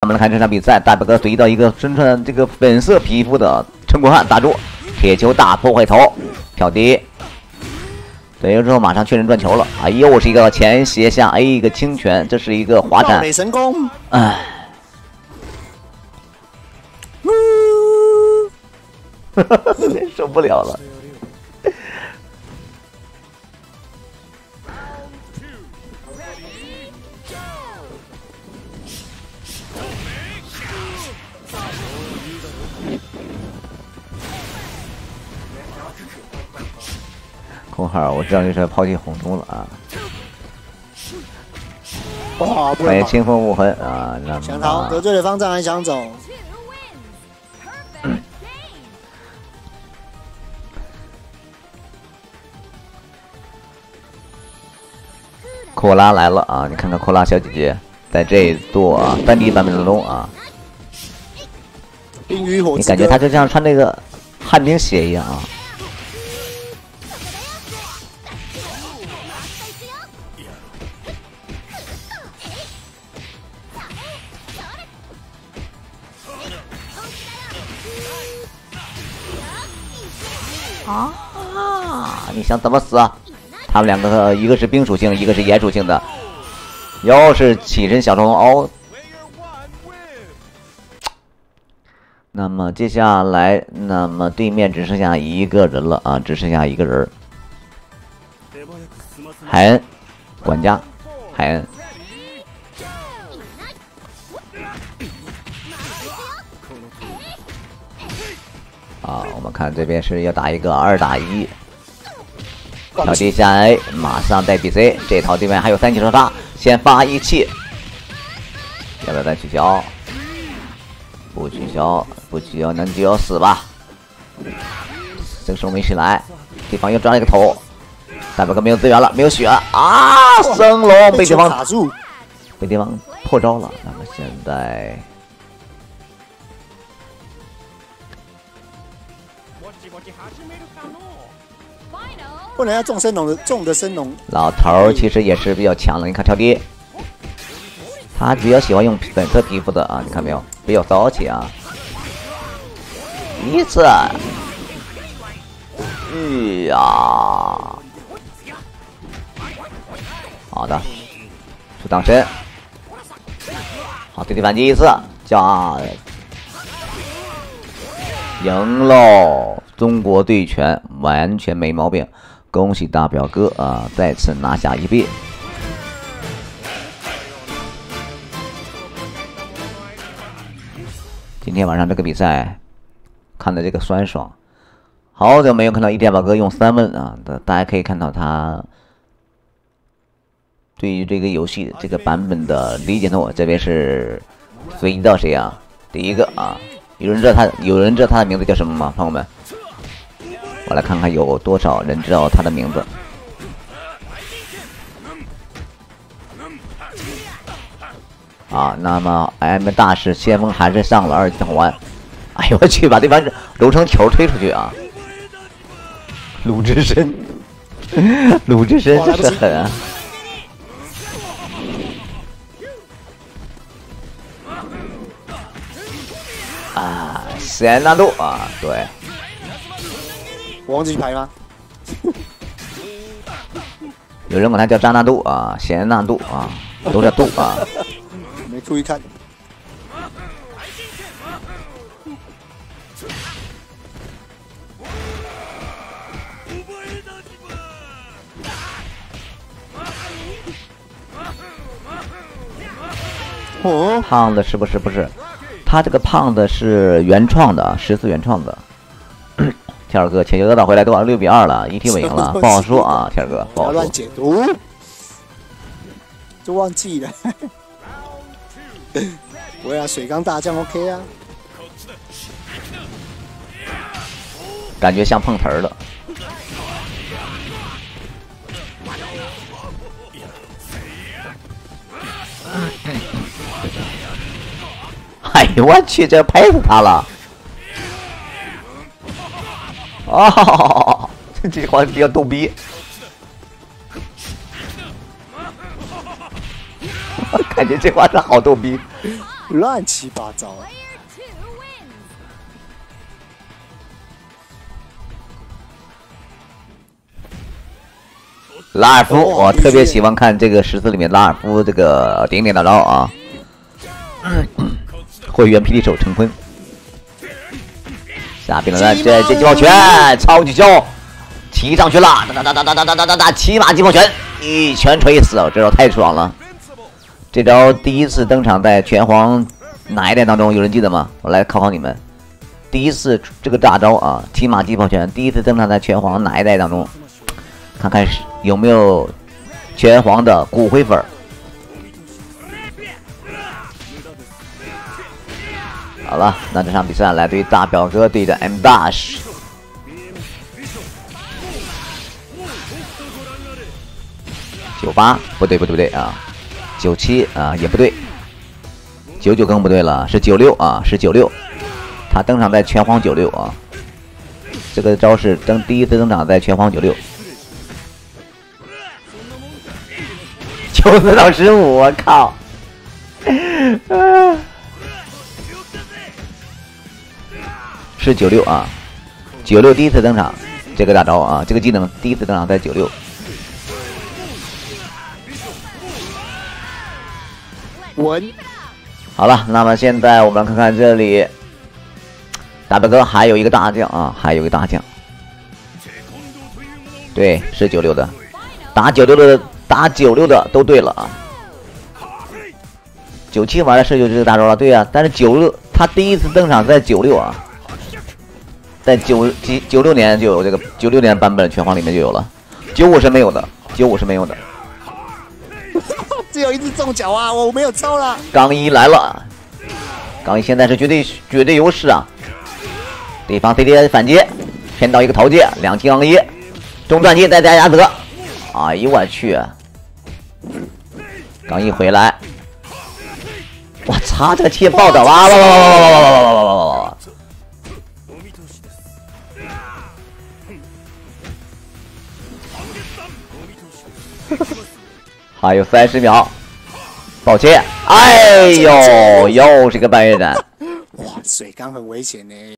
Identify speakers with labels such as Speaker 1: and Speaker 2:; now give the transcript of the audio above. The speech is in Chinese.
Speaker 1: 们来看这场比赛，大表哥随意到一个身穿这个粉色皮肤的陈国汉打住，铁球大破坏头跳低，对了之后马上确认转球了。哎，又是一个前斜下 A 一个轻拳，这是一个滑铲，
Speaker 2: 美神功。
Speaker 1: 哎，受不了了。空号，我知道这是抛弃红中了啊！
Speaker 2: 哇，
Speaker 1: 欢迎清风无痕啊！那
Speaker 2: 想逃得罪了方丈还想走。
Speaker 1: 库拉来了啊！你看看库拉小姐姐在这一座啊3D 版本当中啊，
Speaker 2: 冰与火，
Speaker 1: 你感觉她就像穿那个旱冰鞋一样啊！啊！你想怎么死啊？他们两个一个是冰属性，一个是炎属性的，又是起身小虫哦。那么接下来，那么对面只剩下一个人了啊，只剩下一个人。海恩，管家，海恩。啊，我们看这边是要打一个2打1，跳地下 A， 马上带 BC， 这套对面还有3级双杀，先发一气，要不要再取消？不取消，不取消，能就要死吧。这个时候没起来，对方又抓了一个头，大表哥没有资源了，没有血啊！升龙被对方
Speaker 2: 卡住，
Speaker 1: 被对方破招了。那么现在。
Speaker 2: 不能要重升龙的重的升龙。
Speaker 1: 老头儿其实也是比较强的，你看跳低，他比较喜欢用粉色皮肤的啊，你看没有？比较骚气啊！一次，呀，好的，出挡身，好，对地反击一次，加赢喽！中国队拳完全没毛病。恭喜大表哥啊，再次拿下一臂。今天晚上这个比赛看的这个酸爽，好久没有看到一天宝哥用3问啊！大家可以看到他对于这个游戏这个版本的理解度，这边是随意到谁啊？第一个啊，有人知道他的名字叫什么吗？朋友们？我来看看有多少人知道他的名字。啊，那么 M 大师先锋还是上了2级环。哎呦我去，把对方揉成球推出去啊！鲁智深，鲁智深这是狠啊！啊，显难度啊，对。
Speaker 2: 我忘记去排吗？
Speaker 1: 有人管它叫扎纳度啊，贤纳度啊，都叫度啊。
Speaker 2: 没注意看。哦，
Speaker 1: 胖子是不是？不是，他这个胖子是原创的，14原创的。天儿哥，铁球哥打回来多少？6比2了，一踢稳赢了，不好说啊，天儿哥，不好说。
Speaker 2: 不要乱解读，就忘记了。不会啊，水缸大将 OK 啊。
Speaker 1: 感觉像碰瓷儿的。哎呦我去，这拍死他了！哦，这句话比较逗逼。感觉这话是好逗逼。
Speaker 2: 乱七八糟。
Speaker 1: 拉尔夫，我特别喜欢看这个14里面拉尔夫这个顶点大招啊！会员霹雳手成坤，下边的这击炮拳，超级秀，踢上去了，打，骑马击炮拳，一拳锤死，这招太爽了！这招第一次登场在拳皇哪一代当中，有人记得吗？我来考考你们，第一次这个大招啊，骑马击炮拳，第一次登场在拳皇哪一代当中？看看有没有拳皇的骨灰粉。好了，那这场比赛来对于大表哥对的 M Dash。98不对啊，97啊也不对，99更不对了，是96啊，是96。他登场在拳皇96啊，这个招式第一次登场在拳皇96。94到15，我靠！是96啊，96第一次登场，这个大招啊，这个技能第一次登场在96。
Speaker 2: 稳。
Speaker 1: 好了，那么现在我们看看这里，大表哥还有一个大将啊，还有一个大将，对，是96的，打96的都对了啊。97玩的是就这个大招了，对啊，但是96他第一次登场在96啊，在96年就有这个96年版本拳皇里面就有了，95是没有的，95是没有的。
Speaker 2: 只有一只中脚啊，我没有抽了。
Speaker 1: 刚一来了，刚一现在是绝对优势啊！对方 CD 反击，骗到一个桃界，2击刚一，中断击再加亚泽，哎呦我去！刚一回来，我操，这个气爆的哇！还有30秒，抱歉，哎呦，又是个半月斩。
Speaker 2: 哇，水缸很危险呢。